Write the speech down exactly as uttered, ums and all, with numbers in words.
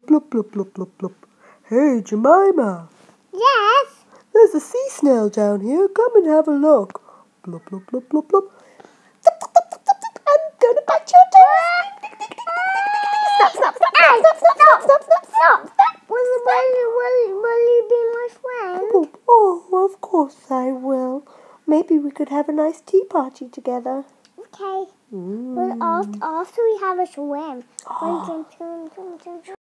Plop, plop, plop, plop, plop. Hey, Jemima. Yes? There's a sea snail down here. Come and have a look. Plop, plop, plop, plop, plop. I'm gonna bite your toes. Snap, snap, snap, snap, snap, snap, snap, snap, snap, snap. Will, will, will, will you be my friend? Oh, oh, of course I will. Maybe we could have a nice tea party together. Okay. Mm. Well, after, after we have a swim. Oh. Swim, swim, swim, swim, swim, swim.